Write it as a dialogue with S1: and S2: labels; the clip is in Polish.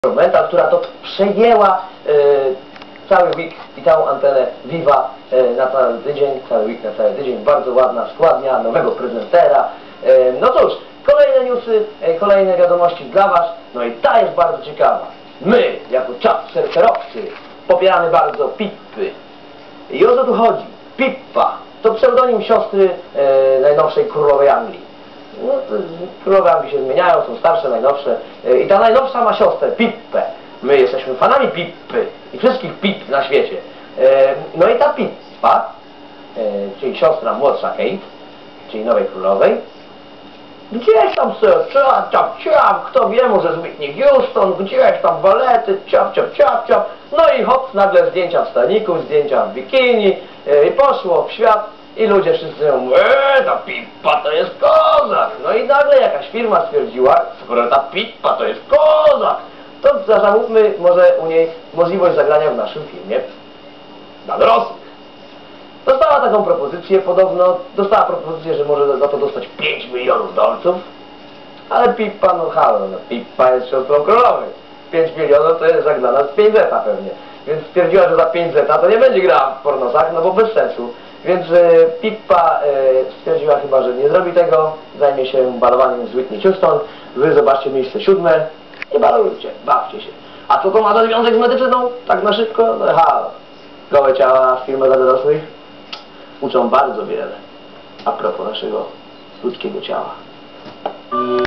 S1: Mental, która to przejęła cały week i całą antenę Viva na cały tydzień, cały week na cały tydzień, bardzo ładna składnia, nowego prezentera. No cóż, kolejne newsy, kolejne wiadomości dla Was, no i ta jest bardzo ciekawa. My, jako surferowcy, popieramy bardzo Pippy. I o co tu chodzi? Pippa to pseudonim siostry najnowszej królowej Anglii. No, królowe Anglii się zmieniają, są starsze, najnowsze. I ta najnowsza ma siostrę, Pippę. My jesteśmy fanami Pippy i wszystkich Pipp na świecie. No i ta Pippa, czyli siostra młodsza Kate, czyli nowej królowej, gdzieś tam sobie ciap, kto wie, może z Whitney Houston, gdzieś tam balety, ciap. No i hop, nagle zdjęcia w staniku, zdjęcia w bikini i poszło w świat. I ludzie wszyscy mówią, ta Pippa to jest kozak. No i nagle jakaś firma stwierdziła, skoro ta Pippa to jest kozak, to zamówmy może u niej możliwość zagrania w naszym filmie dla dorosłych. Dostała taką propozycję, podobno dostała propozycję, że może za to dostać 5 milionów dolców. Ale Pippa, no halo, no Pippa jest siostrą królowej. 5 milionów to jest jak dla nas 5 zeta pewnie. Więc stwierdziła, że za 5 zeta to nie będzie grała w pornosach, no bo bez sensu. Więc Pippa stwierdziła chyba, że nie zrobi tego, zajmie się balowaniem z Whitney Houston. Wy zobaczcie miejsce 7 i balujcie, bawcie się. A co to ma za związek z medycyną? Tak na szybko? No halo. Gołe ciała w filmach dla dorosłych uczą bardzo wiele a propos naszego ludzkiego ciała.